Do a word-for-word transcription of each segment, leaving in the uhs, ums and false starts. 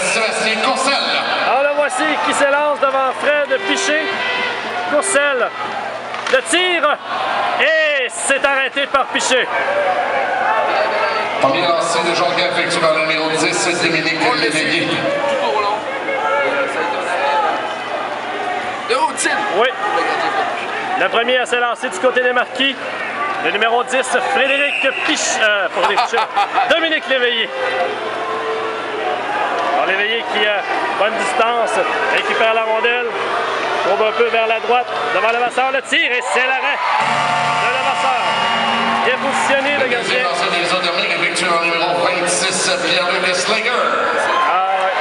Sébastien Courcelle. Alors le voici qui s'élance devant Fred Piché. Courcelle. Le tir. Et c'est arrêté par Piché. Premier lancé de jockey effectué par le numéro dix, Dominique Léveillé. De routine. Oui. Le premier à s'élancer du côté des marquis. Le numéro dix, Frédéric Piché. Euh, pour les Pichets. Dominique Léveillé. Alors Léveillé qui a bonne distance, récupère la rondelle. Tourne un peu vers la droite, devant Levasseur, le tir et c'est l'arrêt de Levasseur. Bien positionné le gardien. Le lancé des Odermines effectué par le numéro vingt-six, Pierre-Luc Slager. Ah ouais.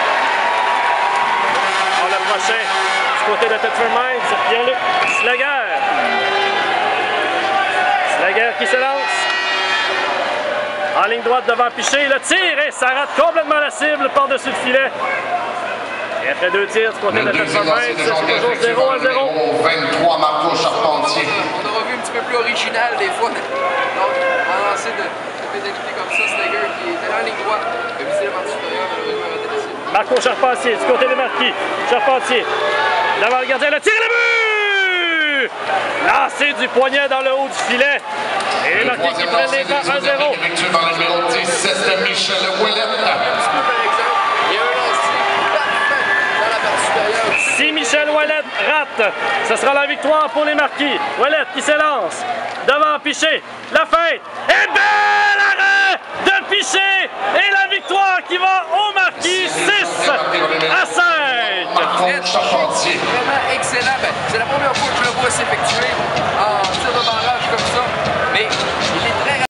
Alors le prochain, du côté de Tetford Mines, Pierre-Luc Slager. Slager qui se lance. En ligne droite devant Piché, le tir et ça rate complètement la cible par-dessus le filet. Et après deux tirs du côté de Tetford Mines, c'est toujours zéro à zéro. vingt-trois, Marco Charpentier. On aura vu un petit peu plus original des fois. Donc, en lancer de, de pénalité comme ça, Slager qui était en ligne droite, qui a visé la partie supérieure, malheureusement raté la cible. Marco Charpentier du côté des marquis. Charpentier devant le gardien, le tir et le but! Lancé du poignet dans le haut du filet. Et les marquis qui prennent les temps à zéro. Effectué par le numéro dix-sept, Michel Ouellette. Si Michel Ouellette rate, ce sera la victoire pour les marquis. Ouellette qui s'élance devant Piché. La fête est belle!